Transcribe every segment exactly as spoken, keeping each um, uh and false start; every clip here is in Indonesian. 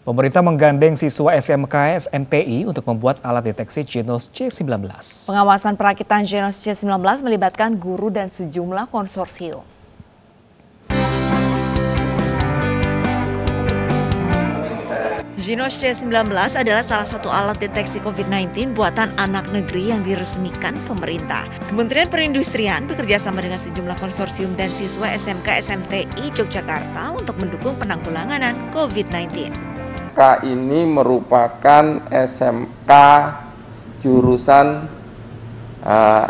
Pemerintah menggandeng siswa S M K S M T I untuk membuat alat deteksi Genos C sembilan belas. Pengawasan perakitan Genos C sembilan belas melibatkan guru dan sejumlah konsorsium. Genos C sembilan belas adalah salah satu alat deteksi COVID sembilan belas buatan anak negeri yang diresmikan pemerintah. Kementerian Perindustrian bekerja sama dengan sejumlah konsorsium dan siswa S M K S M T I Yogyakarta untuk mendukung penanggulangan COVID sembilan belas. K ini merupakan S M K jurusan uh,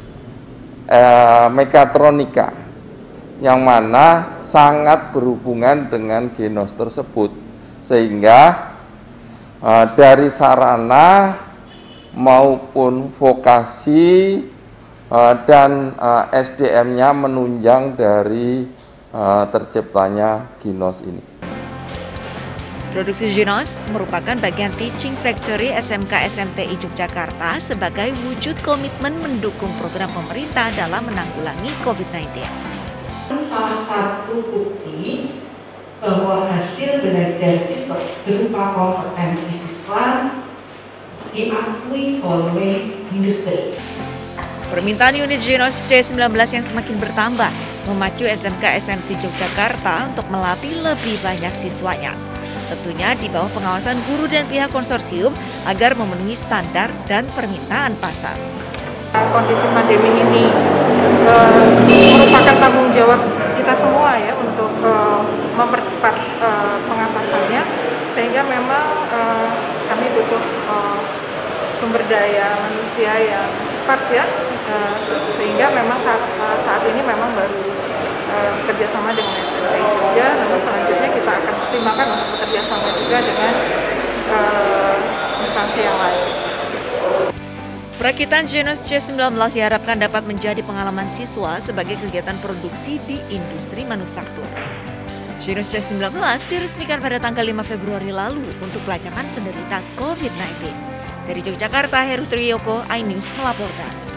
uh, mekatronika yang mana sangat berhubungan dengan Genos tersebut, sehingga uh, dari sarana maupun vokasi uh, dan uh, S D M-nya menunjang dari uh, terciptanya Genos ini. Produksi Genos merupakan bagian teaching factory S M K S M T I Yogyakarta sebagai wujud komitmen mendukung program pemerintah dalam menanggulangi COVID sembilan belas. Salah satu bukti bahwa hasil belajar siswa berupa kompetensi siswa diakui oleh industri. Permintaan unit Genos C sembilan belas yang semakin bertambah memacu S M K S M T I Yogyakarta untuk melatih lebih banyak siswanya. Tentunya di bawah pengawasan guru dan pihak konsorsium agar memenuhi standar dan permintaan pasar. Kondisi pandemi ini uh, merupakan tanggung jawab kita semua ya untuk uh, mempercepat uh, pengatasannya, sehingga memang uh, kami butuh uh, sumber daya manusia yang cepat ya, uh, sehingga memang saat, uh, saat ini memang baru uh, bekerjasama dengan S M T I Jogja, namun selanjutnya kita akan pertimbangkan untuk bekerjasama juga dengan uh, instansi yang lain. Perakitan Genos C sembilan belas diharapkan dapat menjadi pengalaman siswa sebagai kegiatan produksi di industri manufaktur. Genos C sembilan belas diresmikan pada tanggal lima Februari lalu untuk pelacakan penderita COVID sembilan belas. Dari Yogyakarta, Heru Triyoko, iNews melaporkan.